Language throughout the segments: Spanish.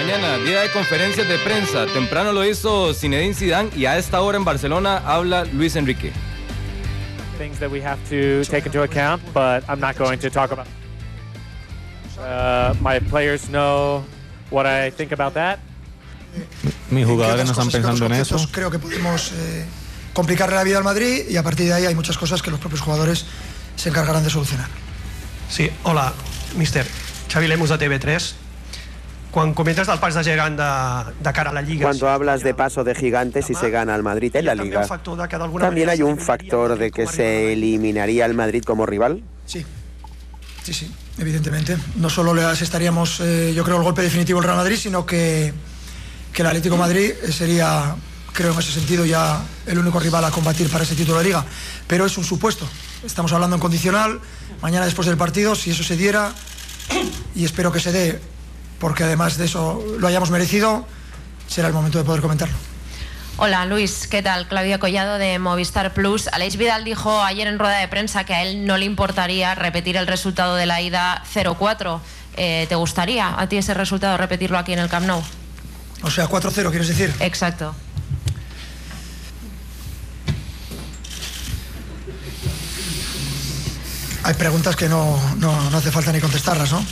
mañana, día de conferencias de prensa. Temprano lo hizo Zinedine Zidane y a esta hora en Barcelona habla Luis Enrique. Things that we have to take into account, but I'm not going to talk about. My players know what I think about that. Mis jugadores no están pensando en eso. Creo que podemos complicarle la vida al Madrid y a partir de ahí hay muchas cosas que los propios jugadores se encargarán de solucionar. Sí, hola, mister. Xavi Lemus de TV3. Cuando comentas del pas de gegant de cara a la Liga... Cuando hablas de paso de gigante si se gana al Madrid en la Liga, ¿también hay un factor de que se eliminaría al Madrid como rival? Sí, evidentemente. No solo le asestaríamos, yo creo, el golpe definitivo al Real Madrid, sino que el Atlético de Madrid sería, creo en ese sentido, ya el único rival a combatir para ese título de Liga. Pero es un supuesto. Estamos hablando en condicional. Mañana después del partido, si eso se diera, y espero que se dé, porque además de eso lo hayamos merecido, será el momento de poder comentarlo. Hola Luis, ¿qué tal? Claudia Collado de Movistar Plus. Aleix Vidal dijo ayer en rueda de prensa que a él no le importaría repetir el resultado de la ida 0-4. ¿Te gustaría a ti ese resultado repetirlo aquí en el Camp Nou? O sea, 4-0, ¿quieres decir? Exacto. Hay preguntas que no hace falta ni contestarlas, ¿no?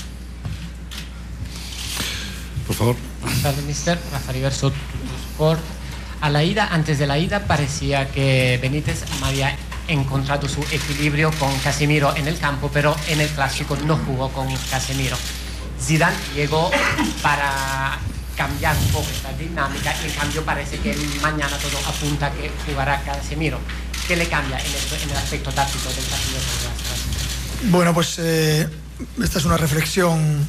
Por favor. Buenas tardes, mister. Rafael Iberso, Sport. A la ida, antes de la ida, parecía que Benítez había encontrado su equilibrio con Casemiro en el campo, pero en el Clásico no jugó con Casemiro. Zidane llegó para cambiar un poco esta dinámica y en cambio parece que mañana todo apunta a que jugará Casemiro. ¿Qué le cambia en el aspecto táctico del partido? Bueno, pues esta es una reflexión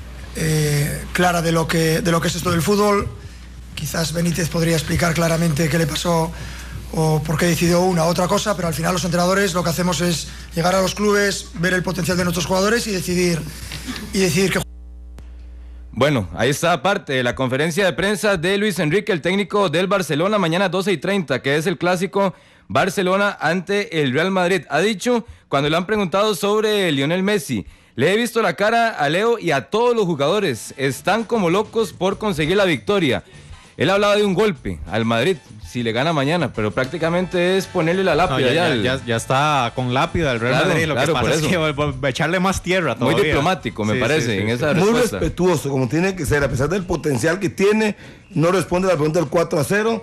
clara de lo que es esto del fútbol. Quizás Benítez podría explicar claramente qué le pasó o por qué decidió una u otra cosa, pero al final los entrenadores lo que hacemos es llegar a los clubes, ver el potencial de nuestros jugadores y decidir qué. Bueno, ahí está parte de la conferencia de prensa de Luis Enrique, el técnico del Barcelona, mañana 12:30, que es el clásico Barcelona ante el Real Madrid. Ha dicho, cuando le han preguntado sobre Lionel Messi, le he visto la cara a Leo y a todos los jugadores, están como locos por conseguir la victoria. Él hablaba de un golpe al Madrid, si le gana mañana, pero prácticamente es ponerle la lápida. Ya está con lápida el Real Madrid, lo que pasa es que echarle más tierra todavía. Muy diplomático, me parece, en esa respuesta. Muy respetuoso, como tiene que ser, a pesar del potencial que tiene, no responde a la pregunta del 4-0,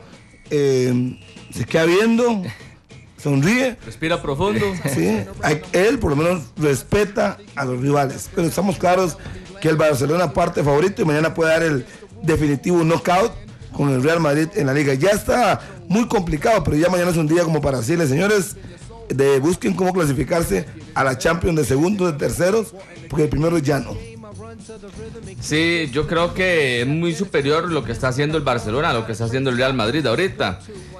se queda viendo, sonríe. Respira profundo. Sí, él por lo menos respeta a los rivales, pero estamos claros que el Barcelona parte favorito y mañana puede dar el definitivo knockout con el Real Madrid en la Liga. Ya está muy complicado, pero ya mañana es un día como para decirles, señores, busquen cómo clasificarse a la Champions de segundos, de terceros, porque el primero ya no. Sí, yo creo que es muy superior lo que está haciendo el Barcelona a lo que está haciendo el Real Madrid ahorita.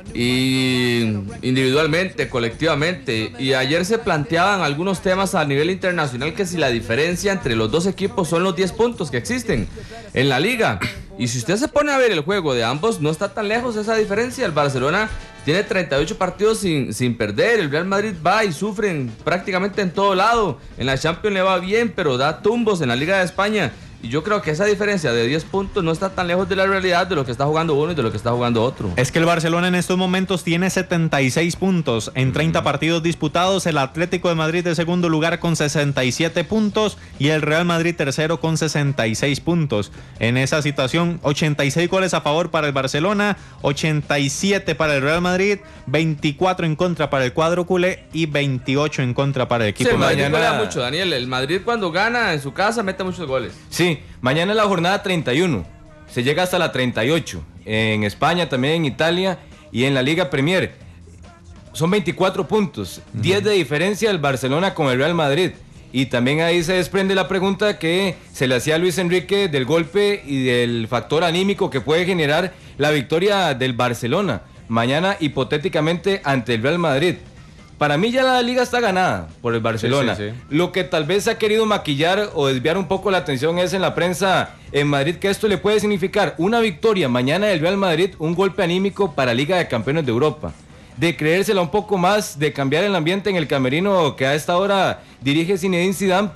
Y individualmente, colectivamente. Y ayer se planteaban algunos temas a nivel internacional, que si la diferencia entre los dos equipos son los 10 puntos que existen en la liga. Y si usted se pone a ver el juego de ambos, no está tan lejos esa diferencia. El Barcelona tiene 38 partidos sin perder. El Real Madrid va y sufren prácticamente en todo lado. En la Champions le va bien, pero da tumbos en la Liga de España. Y yo creo que esa diferencia de 10 puntos no está tan lejos de la realidad de lo que está jugando uno y de lo que está jugando otro. Es que el Barcelona en estos momentos tiene 76 puntos en 30 partidos disputados. El Atlético de Madrid de segundo lugar con 67 puntos y el Real Madrid tercero con 66 puntos. En esa situación, 86 goles a favor para el Barcelona, 87 para el Real Madrid, 24 en contra para el cuadro culé y 28 en contra para el equipo. Sí, el Madrid mañana... juega mucho, Daniel. El Madrid cuando gana en su casa mete muchos goles. Sí, mañana es la jornada 31, se llega hasta la 38, en España, también en Italia y en la Liga Premier. Son 24 puntos, 10 de diferencia del Barcelona con el Real Madrid. Y también ahí se desprende la pregunta que se le hacía a Luis Enrique del golpe y del factor anímico que puede generar la victoria del Barcelona mañana hipotéticamente ante el Real Madrid. Para mí ya la liga está ganada por el Barcelona. Sí. Lo que tal vez ha querido maquillar o desviar un poco la atención es en la prensa en Madrid, que esto le puede significar una victoria mañana del Real Madrid, un golpe anímico para Liga de Campeones de Europa. De creérsela un poco más, de cambiar el ambiente en el camerino que a esta hora dirige Zinedine Zidane, pero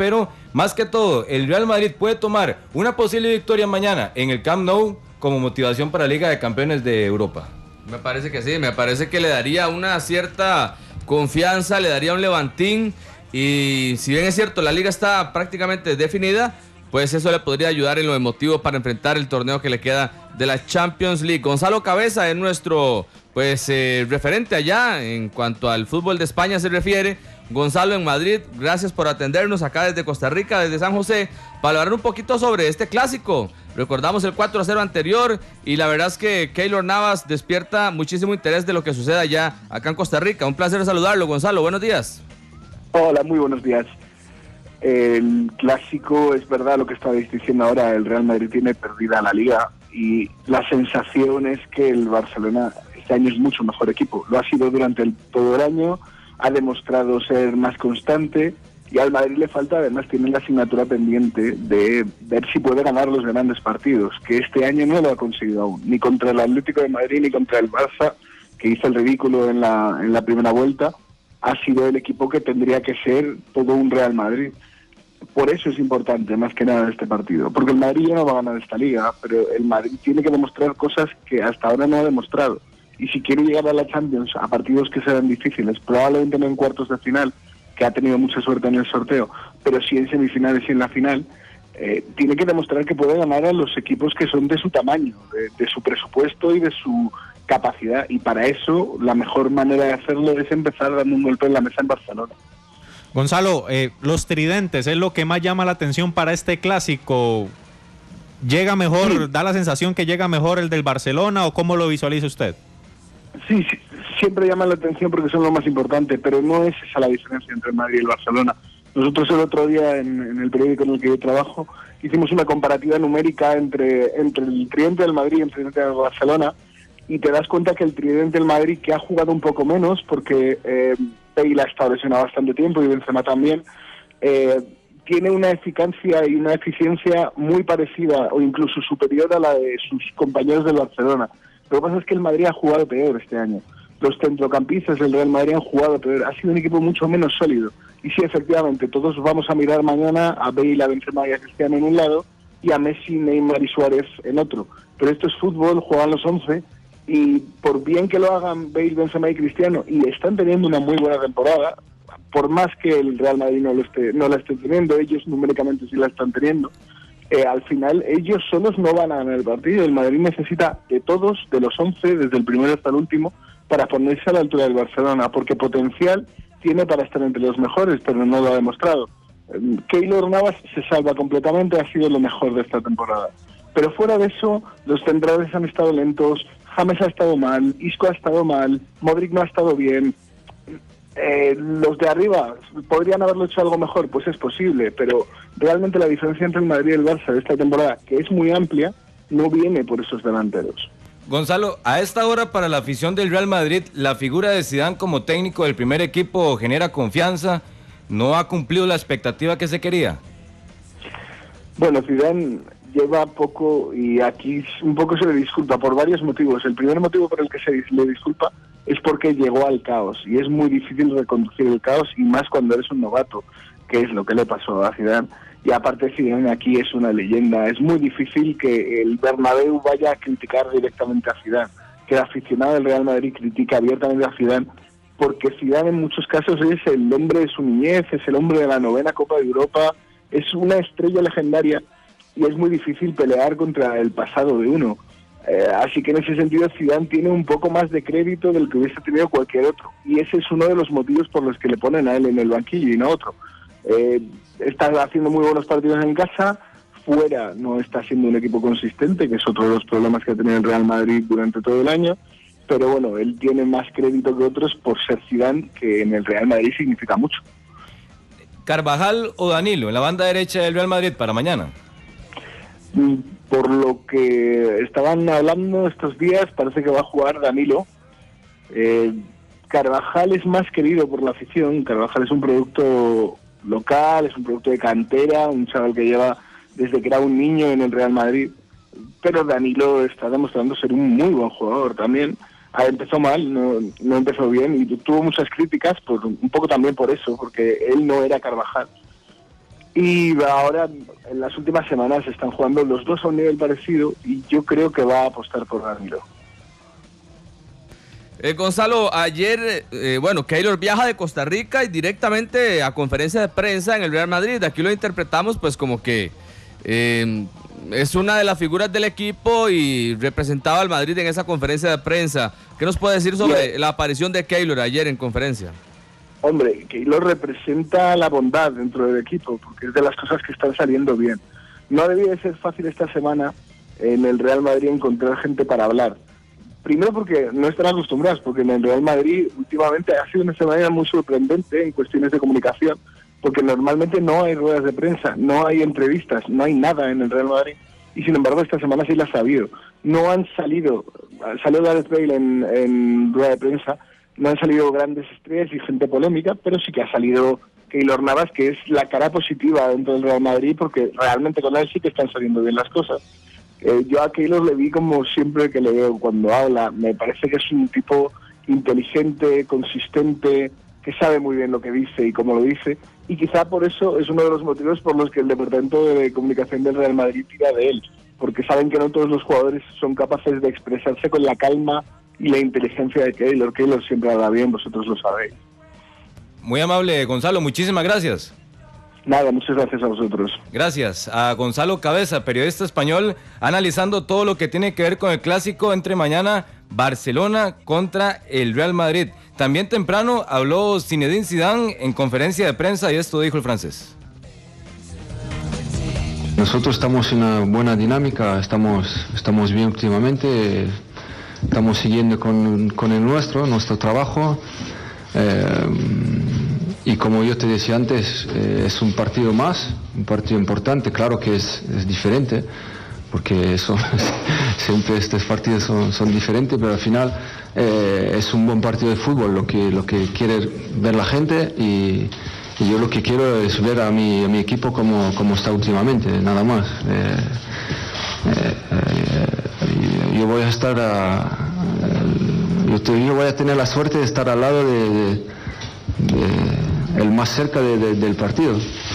Más que todo, el Real Madrid puede tomar una posible victoria mañana en el Camp Nou como motivación para la Liga de Campeones de Europa. Me parece que sí, me parece que le daría una cierta confianza, le daría un levantín, y si bien es cierto, la liga está prácticamente definida, pues eso le podría ayudar en lo emotivo para enfrentar el torneo que le queda de la Champions League. Gonzalo Cabeza es nuestro referente allá en cuanto al fútbol de España se refiere. Gonzalo en Madrid, gracias por atendernos acá desde Costa Rica, desde San José, para hablar un poquito sobre este clásico. Recordamos el 4-0 anterior y la verdad es que Keylor Navas despierta muchísimo interés de lo que suceda allá acá en Costa Rica. Un placer saludarlo, Gonzalo, buenos días. Hola, muy buenos días. El clásico, es verdad lo que estabais diciendo ahora, el Real Madrid tiene perdida la liga y la sensación es que el Barcelona este año es mucho mejor equipo. Lo ha sido durante todo el año, ha demostrado ser más constante y al Madrid le falta, además tiene la asignatura pendiente de ver si puede ganar los grandes partidos, que este año no lo ha conseguido aún, ni contra el Atlético de Madrid ni contra el Barça, que hizo el ridículo en la primera vuelta. Ha sido el equipo que tendría que ser todo un Real Madrid. Por eso es importante, más que nada, este partido. Porque el Madrid ya no va a ganar esta liga, pero el Madrid tiene que demostrar cosas que hasta ahora no ha demostrado. Y si quiere llegar a la Champions, a partidos que serán difíciles, probablemente no en cuartos de final, que ha tenido mucha suerte en el sorteo, pero sí en semifinales y en la final, tiene que demostrar que puede ganar a los equipos que son de su tamaño, de su presupuesto y de su capacidad. Y para eso, la mejor manera de hacerlo es empezar dando un golpe en la mesa en Barcelona. Gonzalo, los tridentes es lo que más llama la atención para este clásico. ¿Llega mejor, sí, da la sensación que llega mejor el del Barcelona o cómo lo visualiza usted? Sí, siempre llama la atención porque son lo más importante, pero no es esa la diferencia entre el Madrid y el Barcelona. Nosotros el otro día en el periódico en el que yo trabajo hicimos una comparativa numérica entre el tridente del Madrid y el tridente del Barcelona y te das cuenta que el tridente del Madrid, que ha jugado un poco menos porque Bale ha estado lesionado bastante tiempo y Benzema también, tiene una eficacia y una eficiencia muy parecida o incluso superior a la de sus compañeros del Barcelona. Lo que pasa es que el Madrid ha jugado peor este año. Los centrocampistas del Real Madrid han jugado peor. Ha sido un equipo mucho menos sólido. Y sí, efectivamente, todos vamos a mirar mañana a Bale, a Benzema y a Cristiano en un lado y a Messi, Neymar y Suárez en otro. Pero esto es fútbol, juegan los 11 y por bien que lo hagan Bale, Benzema y Cristiano y están teniendo una muy buena temporada, por más que el Real Madrid no la esté teniendo, ellos numéricamente sí la están teniendo, al final ellos solos no van a ganar el partido. El Madrid necesita de todos, de los 11, desde el primero hasta el último, para ponerse a la altura del Barcelona, porque potencial tiene para estar entre los mejores, pero no lo ha demostrado. Keylor Navas se salva completamente, ha sido lo mejor de esta temporada. Pero fuera de eso, los centrales han estado lentos, James ha estado mal, Isco ha estado mal, Modric no ha estado bien. Los de arriba, ¿podrían haberlo hecho algo mejor? Pues es posible, pero realmente la diferencia entre el Madrid y el Barça de esta temporada, que es muy amplia, no viene por esos delanteros. Gonzalo, a esta hora para la afición del Real Madrid, la figura de Zidane como técnico del primer equipo genera confianza, ¿no ha cumplido la expectativa que se quería? Bueno, Zidane lleva poco y aquí un poco se le disculpa por varios motivos. El primer motivo por el que se le disculpa es porque llegó al caos y es muy difícil reconducir el caos y más cuando eres un novato, que es lo que le pasó a Zidane. Y aparte Zidane aquí es una leyenda, es muy difícil que el Bernabéu vaya a criticar directamente a Zidane, que el aficionado del Real Madrid critica abiertamente a Zidane, porque Zidane en muchos casos es el hombre de su niñez, es el hombre de la 9ª Copa de Europa, es una estrella legendaria y es muy difícil pelear contra el pasado de uno. Así que en ese sentido Zidane tiene un poco más de crédito del que hubiese tenido cualquier otro y ese es uno de los motivos por los que le ponen a él en el banquillo y no a otro. Está haciendo muy buenos partidos en casa, fuera no está siendo un equipo consistente, que es otro de los problemas que ha tenido el Real Madrid durante todo el año, pero bueno, él tiene más crédito que otros por ser Zidane, que en el Real Madrid significa mucho. ¿Carvajal o Danilo en la banda derecha del Real Madrid para mañana? Por lo que estaban hablando estos días, parece que va a jugar Danilo. Carvajal es más querido por la afición. Carvajal es un producto local, es un producto de cantera, un chaval que lleva desde que era un niño en el Real Madrid, pero Danilo está demostrando ser un muy buen jugador también. Empezó mal, no empezó bien y tuvo muchas críticas, un poco también por eso, porque él no era Carvajal. Y ahora, en las últimas semanas, están jugando los dos a un nivel parecido y yo creo que va a apostar por Danilo. Gonzalo, ayer, Keylor viaja de Costa Rica y directamente a conferencia de prensa en el Real Madrid. Aquí lo interpretamos pues como que es una de las figuras del equipo y representaba al Madrid en esa conferencia de prensa. ¿Qué nos puede decir sobre la aparición de Keylor ayer en conferencia? Hombre, Keylor representa la bondad dentro del equipo, porque es de las cosas que están saliendo bien. No debía de ser fácil esta semana en el Real Madrid encontrar gente para hablar. Primero porque no están acostumbrados, porque en el Real Madrid últimamente ha sido una semana muy sorprendente en cuestiones de comunicación, porque normalmente no hay ruedas de prensa, no hay entrevistas, no hay nada en el Real Madrid, y sin embargo esta semana sí las ha habido. No han salido, salió Gareth Bale en rueda de prensa, no han salido grandes estrellas y gente polémica, pero sí que ha salido Keylor Navas, que es la cara positiva dentro del Real Madrid, porque realmente con él sí que están saliendo bien las cosas. Yo a Keylor le vi como siempre que le veo cuando habla, me parece que es un tipo inteligente, consistente, que sabe muy bien lo que dice y cómo lo dice, y quizá por eso es uno de los motivos por los que el departamento de comunicación del Real Madrid tira de él, porque saben que no todos los jugadores son capaces de expresarse con la calma y la inteligencia de Keylor. Keylor siempre habla bien, vosotros lo sabéis. Muy amable, Gonzalo, muchísimas gracias. Nada, muchas gracias a vosotros. Gracias a Gonzalo Cabeza, periodista español, analizando todo lo que tiene que ver con el clásico entre mañana Barcelona contra el Real Madrid. También temprano habló Zinedine Zidane en conferencia de prensa y esto dijo el francés. Nosotros estamos en una buena dinámica, estamos bien últimamente, estamos siguiendo con el nuestro trabajo. Y como yo te decía antes, es un partido más, un partido importante. Claro que es diferente, porque siempre estos partidos son diferentes, pero al final es un buen partido de fútbol lo que quiere ver la gente, y yo lo que quiero es ver a mi equipo como está últimamente, nada más. Yo voy a estar yo voy a tener la suerte de estar al lado el más cerca del partido.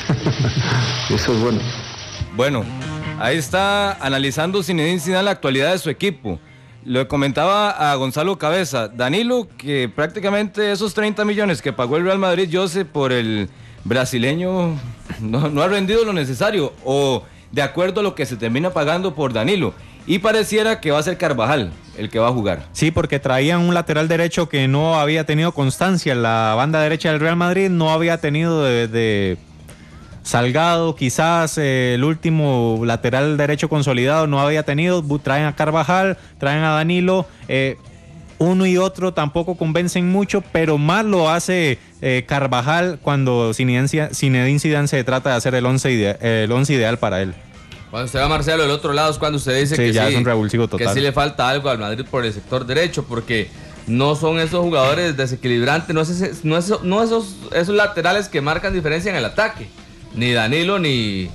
Eso es bueno. Bueno, ahí está analizando Zinedine Zidane la actualidad de su equipo. Lo comentaba a Gonzalo Cabeza, Danilo, que prácticamente esos 30 millones que pagó el Real Madrid, Jose, por el brasileño, no ha rendido lo necesario, o de acuerdo a lo que se termina pagando por Danilo. Y pareciera que va a ser Carvajal el que va a jugar. Sí, porque traían un lateral derecho que no había tenido constancia. La banda derecha del Real Madrid no había tenido de Salgado, quizás el último lateral derecho consolidado no había tenido. Traen a Carvajal, traen a Danilo. Uno y otro tampoco convencen mucho, pero más lo hace Carvajal cuando Zinedine Zidane se trata de hacer el once ideal para él. Cuando usted va a Marcelo del otro lado es cuando usted dice que ya es un revulsivo total. Que sí le falta algo al Madrid por el sector derecho, porque no son esos jugadores desequilibrantes, no esos laterales que marcan diferencia en el ataque. Ni Danilo ni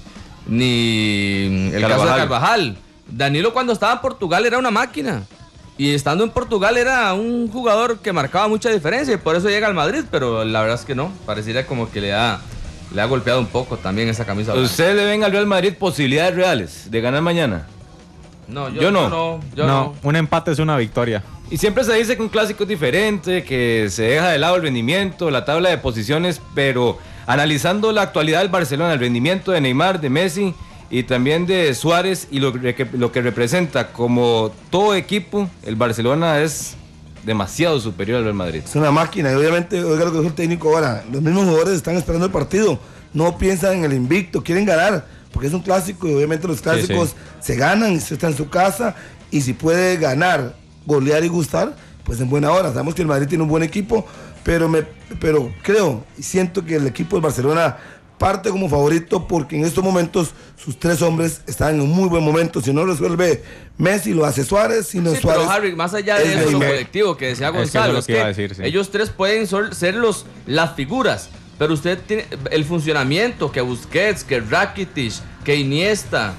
el caso de Carvajal. Danilo cuando estaba en Portugal era una máquina. Y estando en Portugal era un jugador que marcaba mucha diferencia y por eso llega al Madrid, pero la verdad es que no. Pareciera como que le ha golpeado un poco también esa camisa. ¿Ustedes le ven al Real Madrid posibilidades reales de ganar mañana? No, yo no. Un empate es una victoria. Y siempre se dice que un clásico es diferente, que se deja de lado el rendimiento, la tabla de posiciones, pero analizando la actualidad del Barcelona, el rendimiento de Neymar, de Messi y también de Suárez y lo que representa como todo equipo, el Barcelona es demasiado superior al Real Madrid. Es una máquina y obviamente, oiga lo que dijo el técnico ahora, los mismos jugadores están esperando el partido, no piensan en el invicto, quieren ganar, porque es un clásico y obviamente los clásicos se ganan, se está en su casa y si puede ganar, golear y gustar, pues en buena hora. Sabemos que el Madrid tiene un buen equipo, pero creo y siento que el equipo del Barcelona parte como favorito porque en estos momentos sus tres hombres están en un muy buen momento. Si no resuelve Messi, lo hace Suárez. Si no Suárez, pero Harry, más allá de eso, lo colectivo que decía Gonzalo, es que ellos tres pueden ser las figuras, pero usted tiene el funcionamiento que Busquets, que Rakitic, que Iniesta,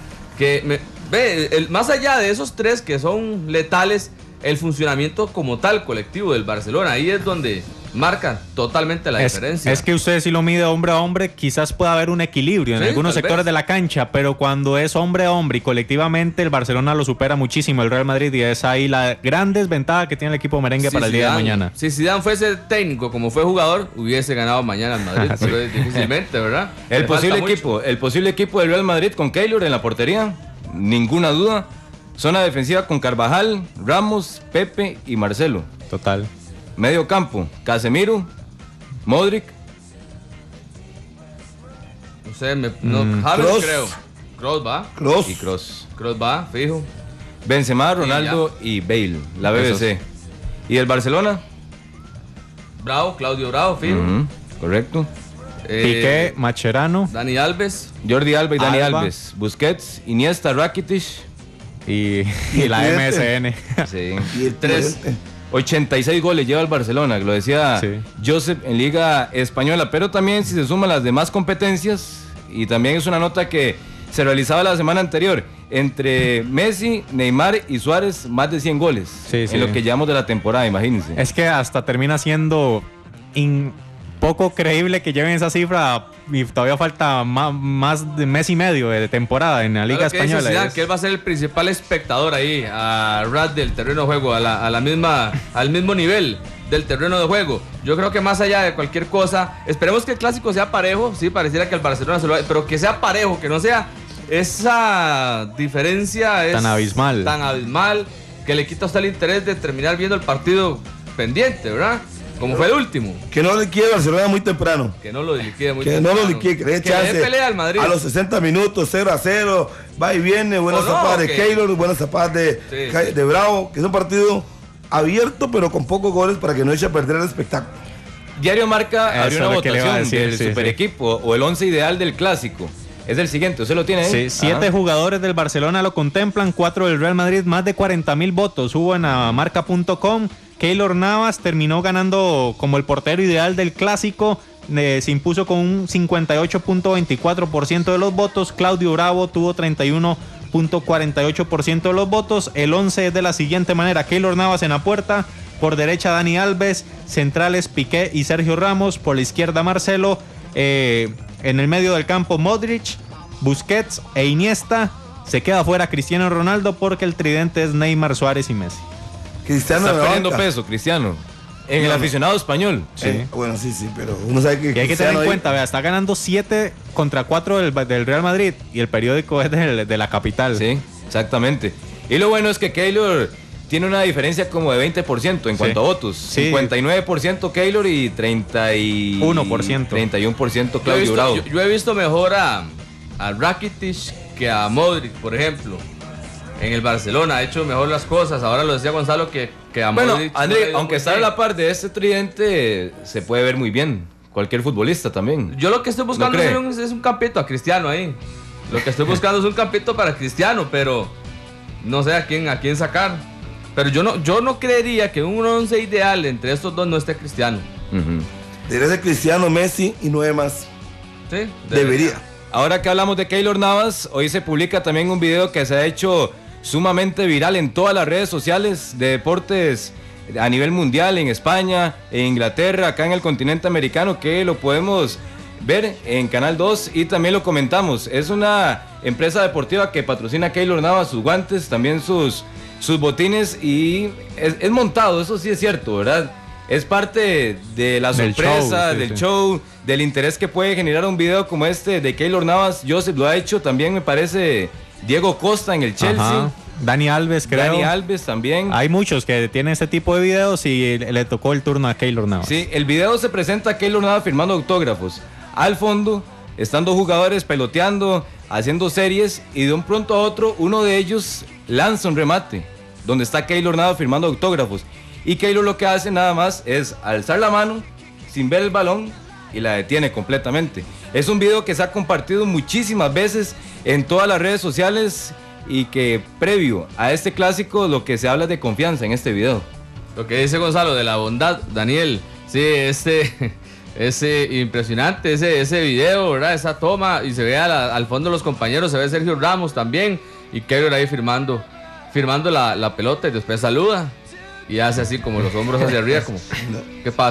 más allá de esos tres que son letales, el funcionamiento como tal colectivo del Barcelona, ahí es donde marca totalmente la diferencia. Es que usted si lo mide hombre a hombre, quizás pueda haber un equilibrio en algunos sectores de la cancha, pero cuando es hombre a hombre y colectivamente el Barcelona lo supera muchísimo el Real Madrid, y es ahí la gran desventaja que tiene el equipo merengue para el día de mañana. Si Zidane fuese técnico como fue jugador, hubiese ganado mañana el Madrid, pero difícilmente, ¿verdad? El posible equipo del Real Madrid con Keylor en la portería, ninguna duda. Zona defensiva con Carvajal, Ramos, Pepe y Marcelo. Total. Medio campo, Casemiro, Modric. No sé, James creo. Kroos va. Y Kroos va, fijo. Benzema, Ronaldo y Bale, la BBC. ¿Y el Barcelona? Bravo, Claudio Bravo, fijo. Correcto. Piqué, Mascherano, Dani Alves, Jordi Alba y Dani Alves, Busquets, Iniesta, Rakitic y la MSN. Sí. Y el 86 goles lleva el Barcelona, lo decía Joseph, en Liga Española, pero también si se suman las demás competencias, y también es una nota que se realizaba la semana anterior, entre Messi, Neymar y Suárez, más de 100 goles en lo que llevamos de la temporada, imagínense. Es que hasta termina siendo poco creíble que lleven esa cifra y todavía falta más de mes y medio de temporada en la Liga Española. Zidane, que él va a ser el principal espectador ahí, a ras del terreno de juego, al mismo nivel del terreno de juego. Yo creo que más allá de cualquier cosa, esperemos que el clásico sea parejo, sí, pareciera que el Barcelona se lo va, pero que sea parejo, que no sea esa diferencia tan abismal, que le quita a usted el interés de terminar viendo el partido pendiente, ¿verdad? Como fue el último. Que no liquide Barcelona muy temprano. Que no lo liquide muy temprano. Que no lo liquide, que le dé pelea al Madrid. A los 60 minutos, 0-0, va y viene, buenas tapadas de Keylor, buenas tapadas de Bravo, que es un partido abierto pero con pocos goles para que no eche a perder el espectáculo. Diario Marca abrió una votación del super equipo o el 11 ideal del clásico. Es el siguiente, ¿usted lo tiene ahí? Sí, 7 jugadores del Barcelona lo contemplan, 4 del Real Madrid, más de 40,000 votos hubo en marca.com. Keylor Navas terminó ganando como el portero ideal del clásico, se impuso con un 58.24% de los votos. Claudio Bravo tuvo 31.48% de los votos. El 11 es de la siguiente manera: Keylor Navas en la puerta, por derecha Dani Alves, centrales Piqué y Sergio Ramos, por la izquierda Marcelo, en el medio del campo Modric, Busquets e Iniesta. Se queda fuera Cristiano Ronaldo porque el tridente es Neymar, Suárez y Messi. Cristiano está perdiendo peso, Cristiano. En el aficionado español. Sí. Bueno, sí, pero uno sabe que. Y hay que tener en cuenta, vea, está ganando 7 contra 4 del Real Madrid y el periódico es de la capital. Sí, exactamente. Y lo bueno es que Keylor tiene una diferencia como de 20% en cuanto a votos. Sí. 59% Keylor y 31% Claudio Bravo. Yo he visto mejor a Rakitic que a Modric, por ejemplo. En el Barcelona ha hecho mejor las cosas. Ahora lo decía Gonzalo que a Modric. Bueno, André, aunque está a la par de este tridente, se puede ver muy bien. Cualquier futbolista también. Yo lo que estoy buscando es un campito a Cristiano ahí. Lo que estoy buscando es un campito para Cristiano, pero no sé a quién sacar. Pero yo no creería que un 11 ideal entre estos dos no esté Cristiano. Debería ser Cristiano, Messi y 9 más. Sí, debería. Ahora que hablamos de Keylor Navas, hoy se publica también un video que se ha hecho sumamente viral en todas las redes sociales de deportes a nivel mundial, en España, en Inglaterra, acá en el continente americano, que lo podemos ver en Canal 2 y también lo comentamos. Es una empresa deportiva que patrocina a Keylor Navas, sus guantes, también sus botines, y es montado, eso sí es cierto, ¿verdad? Es parte de la sorpresa, del show, del interés que puede generar un video como este de Keylor Navas. Joseph lo ha hecho también, me parece, Diego Costa en el Chelsea. Ajá. Dani Alves, creo. Dani Alves también. Hay muchos que tienen este tipo de videos y le tocó el turno a Keylor Navas. Sí, el video se presenta a Keylor Navas firmando autógrafos. Al fondo están dos jugadores peloteando, haciendo series, y de un pronto a otro uno de ellos lanza un remate donde está Keylor Navas firmando autógrafos. Y Keylor lo que hace nada más es alzar la mano sin ver el balón y la detiene completamente. Es un video que se ha compartido muchísimas veces en todas las redes sociales y que previo a este clásico lo que se habla es de confianza en este video. Lo que dice Gonzalo de la bondad, Daniel, sí, ese impresionante ese video, ¿verdad? Esa toma, y se ve al fondo los compañeros, se ve Sergio Ramos también y Keylor ahí firmando la pelota y después saluda y hace así como los hombros hacia arriba, como ¿qué pasa?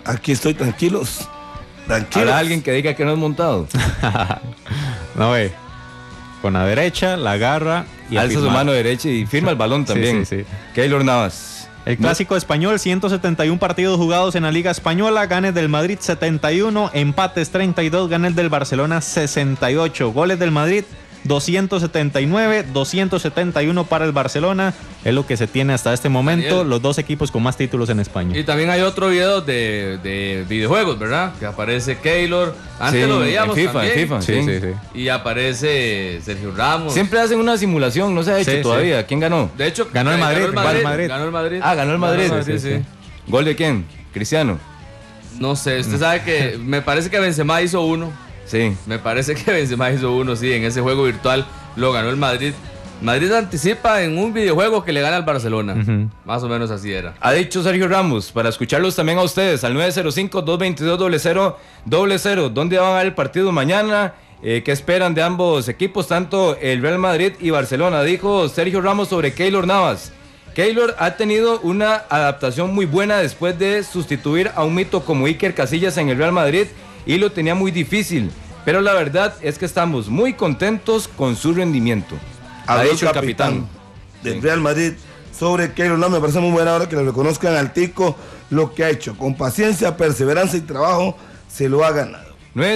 Aquí estoy, tranquilos. Habrá alguien que diga que no es montado. No, con la derecha, la agarra y alza su mano derecha y firma el balón también. Sí. Keylor Navas. El clásico español, 171 partidos jugados en la Liga Española, gana el del Madrid 71, empates 32, gana el del Barcelona 68, goles del Madrid 279, 271 para el Barcelona, es lo que se tiene hasta este momento, Daniel. Los dos equipos con más títulos en España. Y también hay otro video de videojuegos, ¿verdad? Que aparece Keylor, antes lo veíamos en FIFA, sí. Y aparece Sergio Ramos. Siempre hacen una simulación, no se ha hecho todavía. ¿Quién ganó? De hecho, ganó el Madrid. Ganó el Madrid. Ah, ganó el Madrid. Sí. ¿Gol de quién? ¿Cristiano? No sé, usted sabe que me parece que Benzema hizo uno. Sí. Me parece que Benzema hizo uno, sí, en ese juego virtual lo ganó el Madrid. Madrid anticipa en un videojuego que le gana al Barcelona. Más o menos así era. Ha dicho Sergio Ramos, para escucharlos también a ustedes, al 905-222-0000. ¿Dónde van a ver el partido mañana? ¿Qué esperan de ambos equipos, tanto el Real Madrid y Barcelona? Dijo Sergio Ramos sobre Keylor Navas. Keylor ha tenido una adaptación muy buena después de sustituir a un mito como Iker Casillas en el Real Madrid y lo tenía muy difícil, pero la verdad es que estamos muy contentos con su rendimiento. Ha dicho el capitán del Real Madrid sobre Keylor Navas. Me parece muy buena hora que le reconozcan al tico lo que ha hecho. Con paciencia, perseverancia y trabajo se lo ha ganado.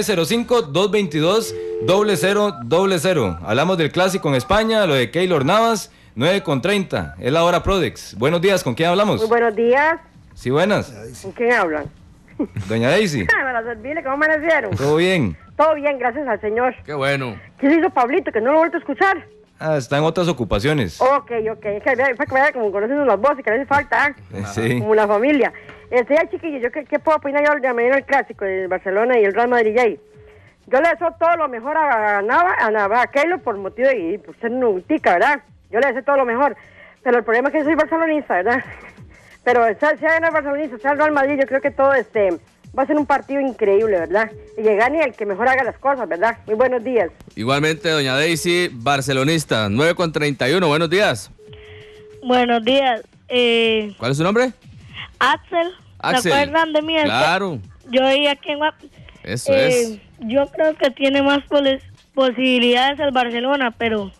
905-222-0000. Hablamos del clásico en España, lo de Keylor Navas, 9:30. Es la hora Prodex. Buenos días, ¿con quién hablamos? Muy buenos días. Sí, buenas. ¿Con quién hablan? Doña Daisy. Para servirle, ¿cómo amanecieron? ¿Todo bien? Todo bien, gracias al señor. Qué bueno. ¿Qué se hizo Pablito, que no lo he vuelto a escuchar? Está en otras ocupaciones. Ok. Es que vea como conocen las voces, que a veces falta, Sí. Como la familia. Ya, chiquillo, ¿qué puedo opinar yo de mañana el clásico del Barcelona y el Real Madrid? Yo le deseo todo lo mejor a Keylor por motivo de por ser nutica, ¿verdad? Yo le deseo todo lo mejor. Pero el problema es que yo soy barcelonista, ¿verdad? Pero sea el barcelonista, sea el Real Madrid, yo creo que todo va a ser un partido increíble, ¿verdad? Y que gane el que mejor haga las cosas, ¿verdad? Muy buenos días. Igualmente, doña Daisy, barcelonista, 9:31, buenos días. Buenos días. ¿Cuál es su nombre? Axel. ¿Se acuerdan de mí? Claro. Yo viví aquí en Guapi. Eso es. Yo creo que tiene más posibilidades el Barcelona, pero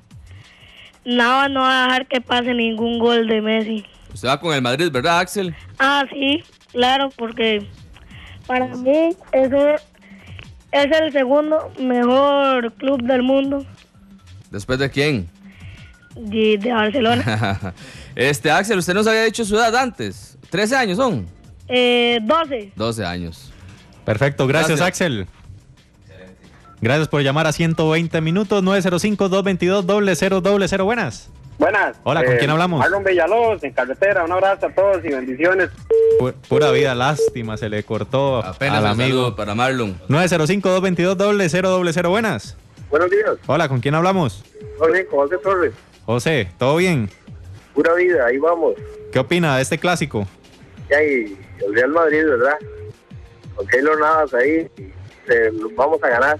nada, no va a dejar que pase ningún gol de Messi. Usted va con el Madrid, ¿verdad, Axel? Ah, sí, claro, porque para mí eso es el segundo mejor club del mundo. ¿Después de quién? De Barcelona. Axel, usted nos había dicho su edad antes. 13 años son. 12. 12 años. Perfecto, gracias. Axel. Gracias por llamar a 120 minutos, 905-222-0000. Buenas. Buenas. Hola, ¿con quién hablamos? Marlon Villalobos, en carretera. Un abrazo a todos y bendiciones. Pura vida, lástima, se le cortó apenas al amigo. Para Marlon. 905-222-0000. Buenas. Buenos días. Hola, ¿con quién hablamos? Todo bien, con José Torres. José, ¿todo bien? Pura vida, ahí vamos. ¿Qué opina de este clásico? Y el Real Madrid, ¿verdad? Con Keylor Navas ahí, vamos a ganar.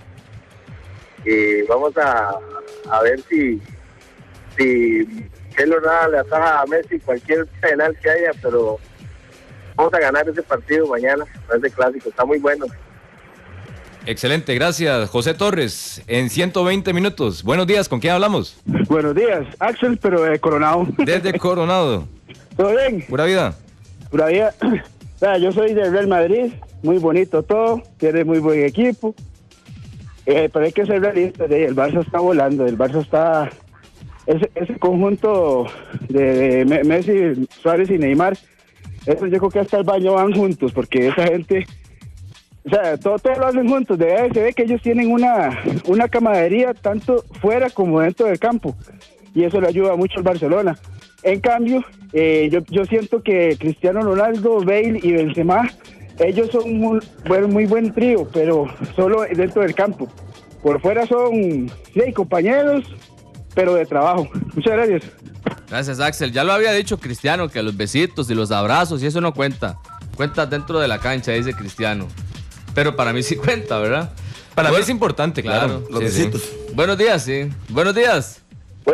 Y vamos a ver si Keylor Navas le ataja a Messi cualquier penal que haya, pero vamos a ganar ese partido mañana, ese clásico, está muy bueno. Excelente, gracias. José Torres, en 120 minutos. Buenos días, ¿con quién hablamos? Buenos días, Axel, pero de Coronado. Desde Coronado. ¿Todo bien? Pura vida. Pura vida. Yo soy del Real Madrid, muy bonito todo, tiene muy buen equipo. Pero hay que ser realistas, el Barça está volando, el Barça está... Ese conjunto de Messi, Suárez y Neymar, eso yo creo que hasta el baño van juntos, porque esa gente... O sea, todo lo hacen juntos. Se ve que ellos tienen una camaradería tanto fuera como dentro del campo. Y eso le ayuda mucho al Barcelona. En cambio, yo siento que Cristiano Ronaldo, Bale y Benzema, ellos son muy buen trío, pero solo dentro del campo. Por fuera son compañeros, pero de trabajo. Muchas gracias. Gracias, Axel. Ya lo había dicho Cristiano, que los besitos y los abrazos y eso no cuenta. Cuenta dentro de la cancha, dice Cristiano. Pero para mí sí cuenta, ¿verdad? Para mí es importante, claro. Los besitos. Sí. Buenos días, sí. Buenos días.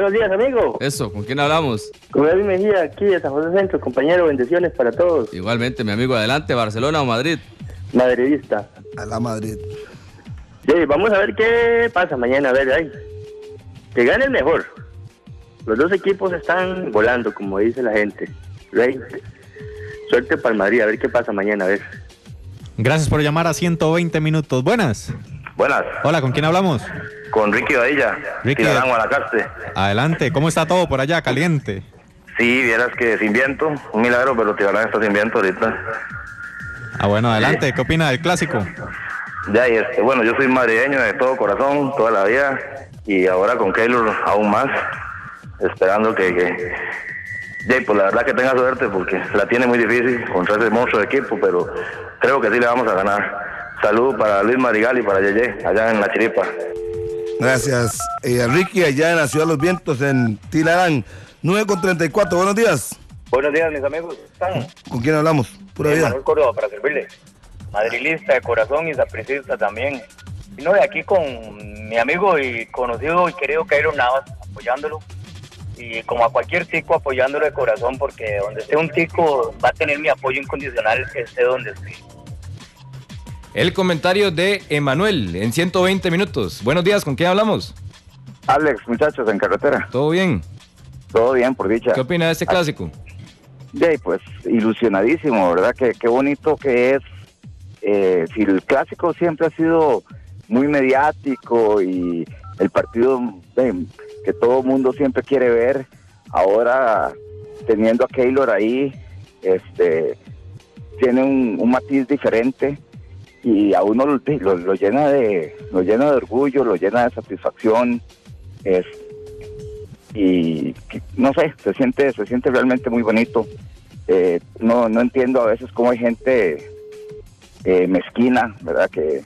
Buenos días, amigo. Eso, ¿con quién hablamos? Con Edwin Mejía, aquí de San José Centro, compañero, bendiciones para todos. Igualmente, mi amigo, adelante, ¿Barcelona o Madrid? Madridista. A la Madrid. Sí, vamos a ver qué pasa mañana, a ver, ahí. Que gane el mejor. Los dos equipos están volando, como dice la gente. Rey, suerte para el Madrid, a ver qué pasa mañana, a ver. Gracias por llamar a 120 minutos. Buenas. Buenas. Hola, ¿con quién hablamos? Con Ricky Badilla, Ricky, Tilarán, Guanacaste. Adelante, ¿cómo está todo por allá? ¿Caliente? Sí, vieras que sin viento, un milagro, pero Tilarán está sin viento ahorita. Ah, bueno, adelante, ¿qué opina del clásico? Ya, y bueno, yo soy madrileño de todo corazón, toda la vida, y ahora con Keylor aún más, esperando que pues la verdad que tenga suerte, porque la tiene muy difícil contra ese monstruo de equipo, pero creo que sí le vamos a ganar. Saludos para Luis Marigal y para Yeye, allá en La Chiripa. Gracias, Ricky, allá en la Ciudad de los Vientos, en Tilarán. 9:34, buenos días. Buenos días, mis amigos. ¿Están? ¿Con quién hablamos? Pura vida. Manuel Córdoba, para servirle. Madrilista de corazón y sapricista también. Y no, de aquí con mi amigo y conocido y querido Keylor Navas, apoyándolo. Y como a cualquier tico, apoyándolo de corazón, porque donde esté un tico va a tener mi apoyo incondicional, esté donde esté. El comentario de Emanuel en 120 minutos. Buenos días, ¿con quién hablamos? Alex, muchachos, en carretera. ¿Todo bien? Todo bien, por dicha. ¿Qué opina de este clásico? Pues ilusionadísimo, ¿verdad? Qué bonito que es. Si el clásico siempre ha sido muy mediático y el partido que todo el mundo siempre quiere ver, ahora teniendo a Keylor ahí, tiene un matiz diferente. Y a uno lo llena de orgullo, lo llena de satisfacción, y no sé, se siente realmente muy bonito. No entiendo a veces cómo hay gente mezquina, ¿verdad?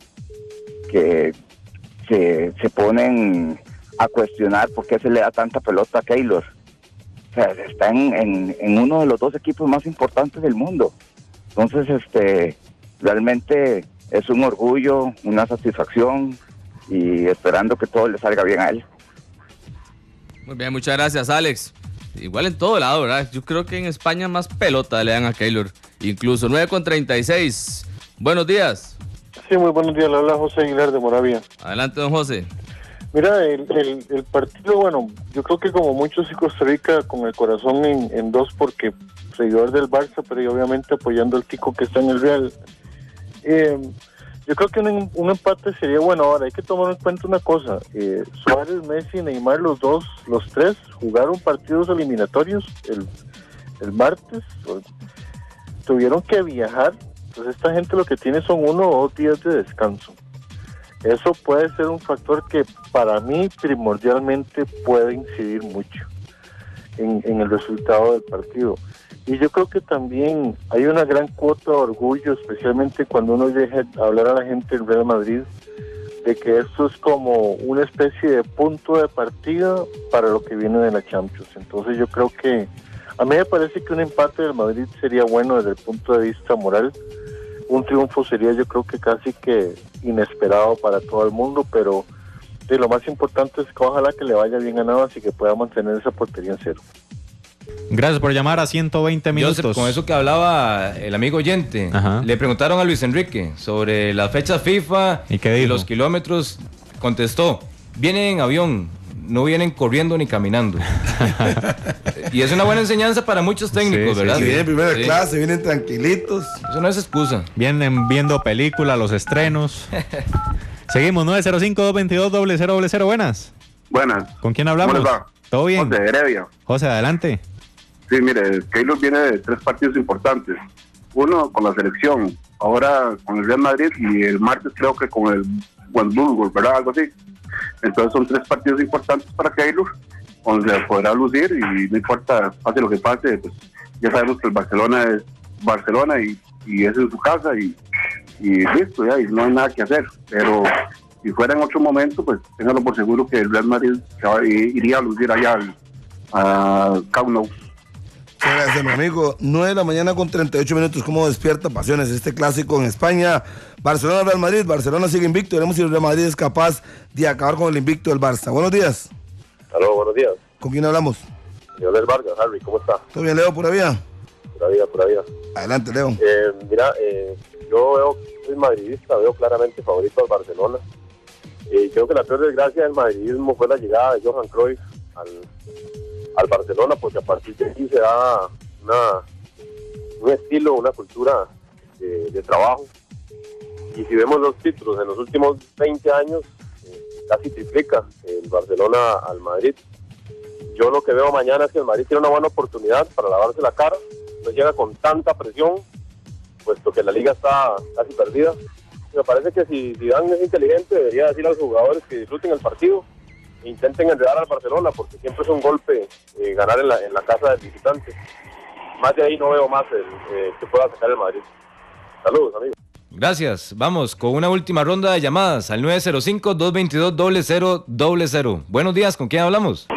Que se ponen a cuestionar por qué se le da tanta pelota a Keylor. O sea, está en uno de los dos equipos más importantes del mundo. Entonces, realmente es un orgullo, una satisfacción, y esperando que todo le salga bien a él. Muy bien, muchas gracias, Alex. Igual en todo lado, ¿verdad? Yo creo que en España más pelota le dan a Keylor. Incluso 9:36. Buenos días. Sí, muy buenos días. Le habla José Aguilar de Moravia. Adelante, don José. Mira, el partido, bueno, yo creo que como muchos en Costa Rica, con el corazón en dos, porque seguidor del Barça, pero obviamente apoyando al tico que está en el Real. Yo creo que un empate sería bueno. Ahora hay que tomar en cuenta una cosa. Suárez, Messi, Neymar, los tres jugaron partidos eliminatorios el martes. Tuvieron que viajar. Entonces esta gente lo que tiene son 1 o 2 días de descanso. Eso puede ser un factor que para mí primordialmente puede incidir mucho en el resultado del partido. Y yo creo que también hay una gran cuota de orgullo, especialmente cuando uno deja hablar a la gente del Real Madrid, de que esto es como una especie de punto de partida para lo que viene de la Champions. Entonces yo creo que, a mí me parece que un empate del Madrid sería bueno desde el punto de vista moral. Un triunfo sería, yo creo que casi que inesperado para todo el mundo, pero lo más importante es que ojalá que le vaya bien a Navas y que pueda mantener esa portería en cero. Gracias por llamar a 120 minutos. Joseph, con eso que hablaba el amigo oyente, le preguntaron a Luis Enrique sobre las fechas FIFA y los kilómetros. Contestó, vienen en avión, no vienen corriendo ni caminando. Y es una buena enseñanza para muchos técnicos, ¿verdad? Sí, vienen en primera clase, vienen tranquilitos. Eso no es excusa. Vienen viendo películas, los estrenos. Seguimos, 905-222-0000. Buenas. Buenas. ¿Con quién hablamos? ¿Cómo les va? ¿Todo bien? José Heredia. José, adelante. Sí, mire, Keylor viene de 3 partidos importantes. Uno con la selección, ahora con el Real Madrid, y el martes creo que con el Wolfsburg, ¿verdad? Algo así. Entonces son 3 partidos importantes para Keylor, donde se podrá lucir, y no importa, pase lo que pase, pues ya sabemos que el Barcelona es Barcelona y es en su casa, y listo, ya, y no hay nada que hacer. Pero si fuera en otro momento, pues téngalo por seguro que el Real Madrid iría a lucir allá a Camp Nou. Gracias, mi amigo. 9:38 a.m. ¿Cómo despierta pasiones este clásico en España? Barcelona-Real Madrid. Barcelona sigue invicto. Veremos si el Real Madrid es capaz de acabar con el invicto del Barça. Buenos días. Aló, buenos días. ¿Con quién hablamos? Leonel Vargas, Harry, ¿cómo está? ¿Todo bien, Leo? ¿Pura vida? Pura vida. Adelante, Leo. Mira, yo soy madridista, veo claramente favorito al Barcelona. Creo que la peor desgracia del madridismo fue la llegada de Johan Cruyff al Barcelona, porque a partir de aquí se da un estilo, una cultura de trabajo. Y si vemos los títulos en los últimos 20 años, casi triplica el Barcelona al Madrid. Yo lo que veo mañana es que el Madrid tiene una buena oportunidad para lavarse la cara, no llega con tanta presión, puesto que la liga está casi perdida. Me parece que si Zidane es inteligente, debería decir a los jugadores que disfruten el partido e intenten enredar al Barcelona, porque siempre es un golpe ganar en la casa del visitante. Más de ahí no veo más que pueda sacar el Madrid. Saludos, amigos. Gracias. Vamos con una última ronda de llamadas al 905-222-0000. Buenos días, ¿con quién hablamos?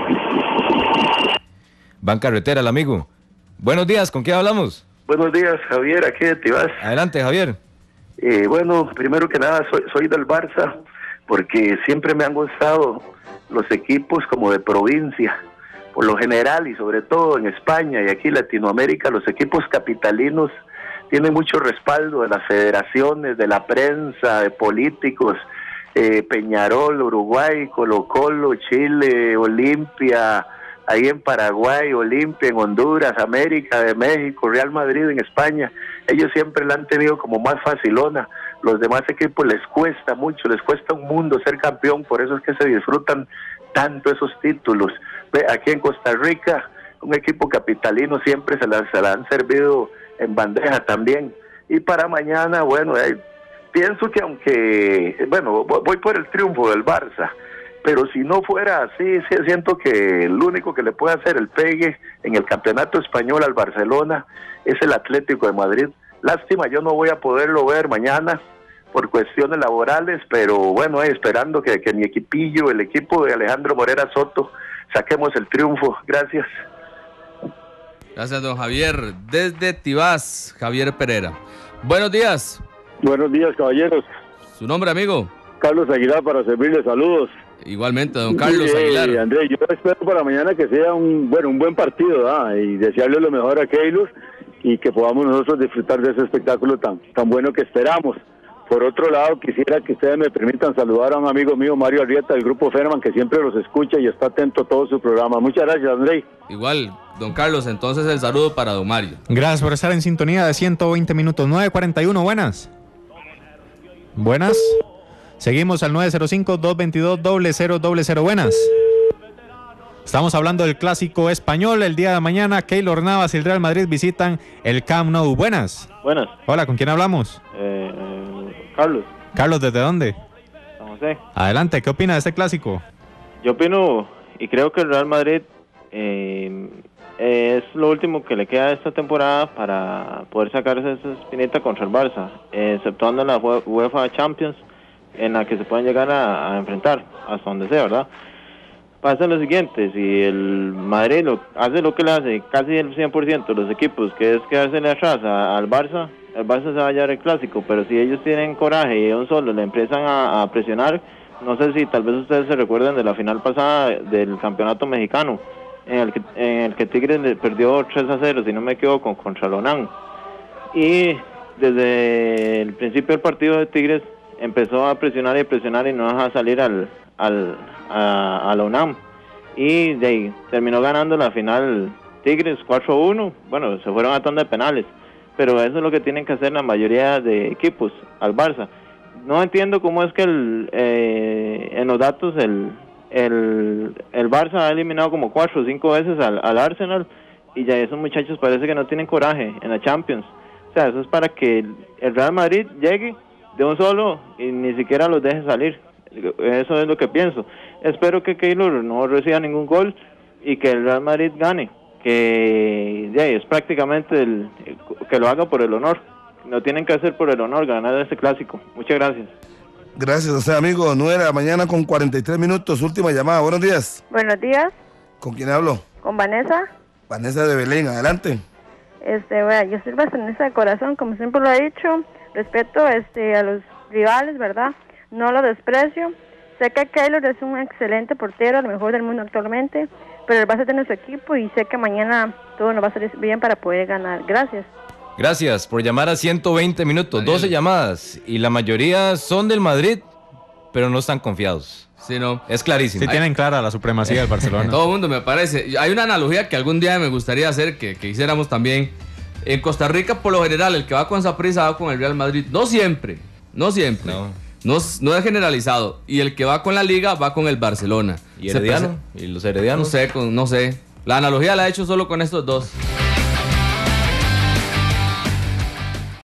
Van Carretera, el amigo. Buenos días, ¿con quién hablamos? Buenos días, Javier, aquí de Tibás. Adelante, Javier. Bueno, primero que nada, soy del Barça, porque siempre me han gustado los equipos como de provincia, por lo general, y sobre todo en España y aquí en Latinoamérica, los equipos capitalinos tienen mucho respaldo de las federaciones, de la prensa, de políticos. Peñarol, Uruguay, Colo-Colo, Chile, Olimpia, ahí en Paraguay, Olimpia, en Honduras, América de México, Real Madrid en España. Ellos siempre la han tenido como más facilona. Los demás equipos les cuesta mucho, les cuesta un mundo ser campeón, por eso es que se disfrutan tanto esos títulos. Aquí en Costa Rica, un equipo capitalino siempre se la han servido en bandeja también. Y para mañana, bueno, pienso que voy por el triunfo del Barça, pero si no fuera así, siento que el único que le puede hacer el pegue en el campeonato español al Barcelona es el Atlético de Madrid. Lástima, yo no voy a poderlo ver mañana por cuestiones laborales, pero bueno, esperando que mi equipillo, el equipo de Alejandro Morera Soto, saquemos el triunfo. Gracias. Gracias, don Javier. Desde Tibás, Javier Pereira. Buenos días. Buenos días, caballeros. ¿Su nombre, amigo? Carlos Aguilar, para servirle. Saludos. Igualmente, don Carlos Aguilar. Andrés, yo espero para mañana que sea un buen partido, ¿verdad? Y desearle lo mejor a Keylor y que podamos nosotros disfrutar de ese espectáculo tan bueno que esperamos. Por otro lado, quisiera que ustedes me permitan saludar a un amigo mío, Mario Arrieta, del Grupo Ferman, que siempre los escucha y está atento a todo su programa. Muchas gracias, André. Igual, don Carlos, entonces el saludo para don Mario. Gracias por estar en sintonía de 120 minutos. 9:41, buenas. Buenas. Seguimos al 905-222-0000. Buenas. Estamos hablando del clásico español. El día de mañana, Keylor Navas y el Real Madrid visitan el Camp Nou. Buenas. Buenas. Hola, ¿con quién hablamos? Carlos. Carlos, ¿desde dónde? San José. Adelante, ¿qué opina de este clásico? Yo opino y creo que el Real Madrid es lo último que le queda esta temporada para poder sacarse esa espinita contra el Barça, exceptuando la UEFA Champions, en la que se pueden llegar a enfrentar, hasta donde sea, ¿verdad? Pasa lo siguiente, si el Madrid hace lo que le hace casi el 100% de los equipos, que es quedársele atrás al Barça, el Barça se va a llevar el clásico, pero si ellos tienen coraje y ellos solo le empiezan a presionar, no sé si tal vez ustedes se recuerden de la final pasada del campeonato mexicano, en el que Tigres le perdió 3-0, si no me equivoco, contra la UNAM. Y desde el principio del partido de Tigres empezó a presionar y no deja salir a la UNAM. Y de ahí terminó ganando la final Tigres 4-1. Bueno, se fueron a tanda de penales. Pero eso es lo que tienen que hacer la mayoría de equipos al Barça. No entiendo cómo es que en los datos el Barça ha eliminado como 4 o 5 veces al Arsenal, y ya esos muchachos parece que no tienen coraje en la Champions. O sea, eso es para que el Real Madrid llegue de un solo y ni siquiera los deje salir. Eso es lo que pienso. Espero que Keylor no reciba ningún gol y que el Real Madrid gane, que ya es prácticamente que lo haga por el honor. No tienen que hacer por el honor ganar este clásico. Muchas gracias. Gracias, o sea, amigo. 9 de la mañana con 43 minutos. Última llamada. Buenos días. Buenos días. ¿Con quién hablo? Con Vanessa. Vanessa de Belén. Adelante. Bueno, yo soy barcelonista de corazón, como siempre lo he dicho. Respeto a los rivales, ¿verdad? No lo desprecio. Sé que Keylor es un excelente portero, el mejor del mundo actualmente, pero el Barça tiene su equipo y sé que mañana todo nos va a salir bien para poder ganar. Gracias. Gracias por llamar a 120 minutos, 12 llamadas, y la mayoría son del Madrid, pero no están confiados. Sí, no. Es clarísimo. Sí tienen clara la supremacía del Barcelona. Todo el mundo me parece. Hay una analogía que algún día me gustaría hacer, que hiciéramos también. En Costa Rica, por lo general, el que va con Saprissa va con el Real Madrid. No siempre. No es generalizado. Y el que va con la Liga va con el Barcelona. ¿Y Herediano? ¿Y los heredianos? No sé. La analogía la he hecho solo con estos dos.